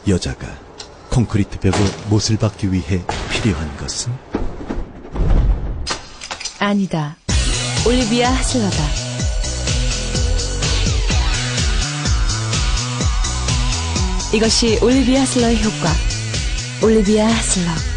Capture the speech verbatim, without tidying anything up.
여자가 콘크리트 벽에 못을 박기 위해 필요한 것은? 아니다. 올리비아 하슬러다. 이것이 올리비아 하슬러의 효과. 올리비아 하슬러.